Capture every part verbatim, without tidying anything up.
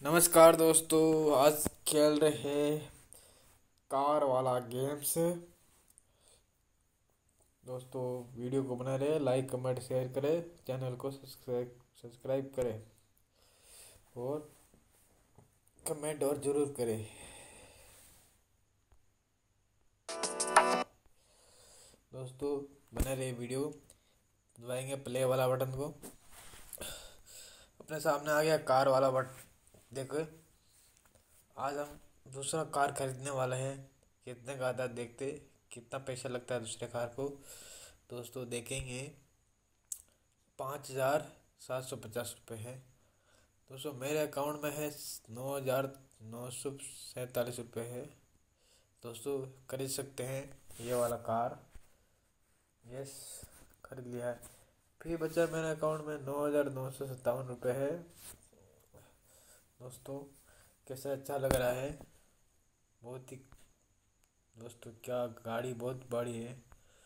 नमस्कार दोस्तों, आज खेल रहे हैं कार वाला गेम्स। दोस्तों वीडियो को बना रहे, लाइक कमेंट शेयर करें, चैनल को सब्सक्राइब सब्सक्राइब करें और कमेंट और ज़रूर करें। दोस्तों बना रहे वीडियो, दबाएंगे प्ले वाला बटन को। अपने सामने आ गया कार वाला बटन। देखो आज हम दूसरा कार खरीदने वाले हैं। कितने का आता है देखते, कितना पैसा लगता है दूसरे कार को। दोस्तों देखेंगे पाँच हज़ार सात सौ पचास रुपये है। दोस्तों मेरे अकाउंट में है नौ हज़ार नौ सौ सैंतालीस रुपये है। दोस्तों खरीद सकते हैं ये वाला कार। यस, खरीद लिया है। फिर बचा मेरे अकाउंट में नौ हज़ार नौ सौ सत्तावन रुपये है। दोस्तों कैसे अच्छा लग रहा है, बहुत ही। दोस्तों क्या गाड़ी बहुत बड़ी है,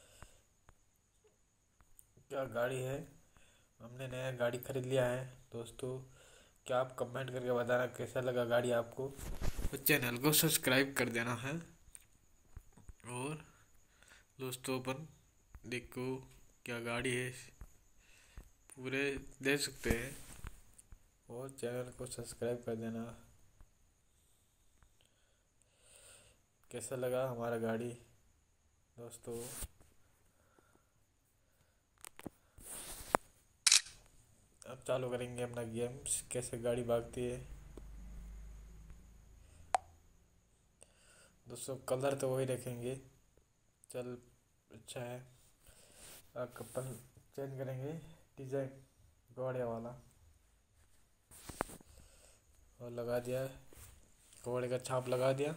क्या गाड़ी है। हमने नया गाड़ी खरीद लिया है। दोस्तों क्या आप कमेंट करके बताना कैसा लगा गाड़ी आपको, और चैनल को सब्सक्राइब कर देना है। और दोस्तों अपन देखो क्या गाड़ी है, पूरे देख सकते हैं। और चैनल को सब्सक्राइब कर देना। कैसा लगा हमारा गाड़ी दोस्तों। अब चालू करेंगे अपना गेम्स, कैसे गाड़ी भागती है। दोस्तों कलर तो वही रखेंगे, चल अच्छा है। अब अपन चेंज करेंगे डिजाइन घोड़े वाला, और लगा दिया घोड़े का छाप लगा दिया।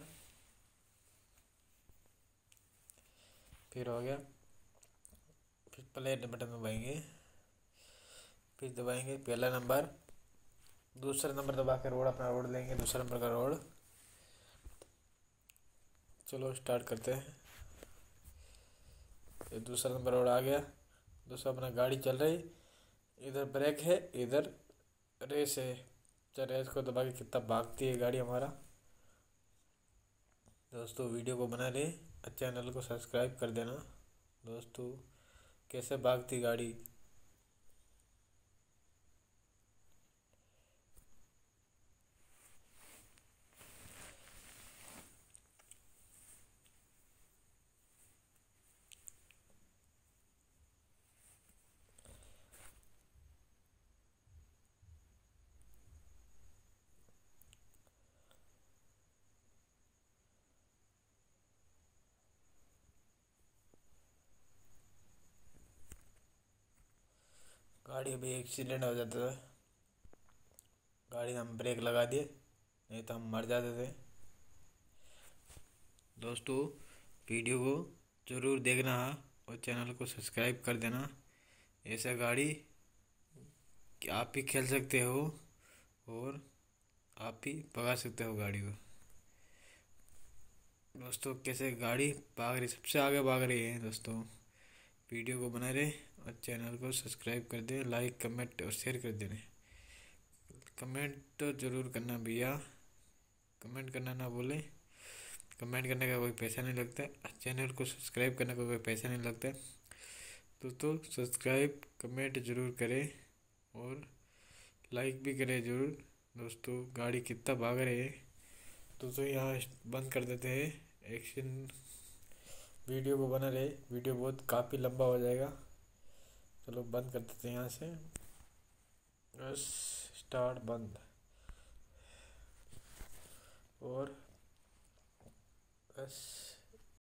फिर हो गया। फिर प्ले बटन दबाएंगे, फिर दबाएंगे पहला नंबर, दूसरा नंबर दबा के रोड अपना रोड लेंगे, दूसरा नंबर का रोड। चलो स्टार्ट करते हैं। ये दूसरा नंबर रोड आ गया। दूसरा अपना गाड़ी चल रही, इधर ब्रेक है, इधर रेस है। चल रेस को दबा के कितना भागती है गाड़ी हमारा। दोस्तों वीडियो को बना रहे, चैनल को सब्सक्राइब कर देना। दोस्तों कैसे भागती गाड़ी। गाड़ी अभी एक्सीडेंट हो जाता था, गाड़ी हम ब्रेक लगा दिए, नहीं तो हम मर जाते थे। दोस्तों वीडियो को ज़रूर देखना और चैनल को सब्सक्राइब कर देना। ऐसा गाड़ी कि आप भी खेल सकते हो और आप भी भगा सकते हो गाड़ी को। दोस्तों कैसे गाड़ी भाग रही, सबसे आगे भाग रही है। दोस्तों वीडियो को बना रहे और चैनल को सब्सक्राइब कर दें, लाइक कमेंट और शेयर कर देना। कमेंट तो ज़रूर करना भैया, कमेंट करना ना भूलें। कमेंट करने का कोई पैसा नहीं लगता, चैनल को सब्सक्राइब करने का कोई पैसा नहीं लगता। दोस्तों सब्सक्राइब कमेंट ज़रूर करें और लाइक भी करें ज़रूर। दोस्तों गाड़ी कितना भाग रही है। दोस्तों यहाँ बंद कर देते हैं एक्शन, वीडियो को बना रहे, वीडियो बहुत काफ़ी लंबा हो जाएगा। चलो बंद कर देते हैं यहाँ से, बस स्टार्ट बंद। और बस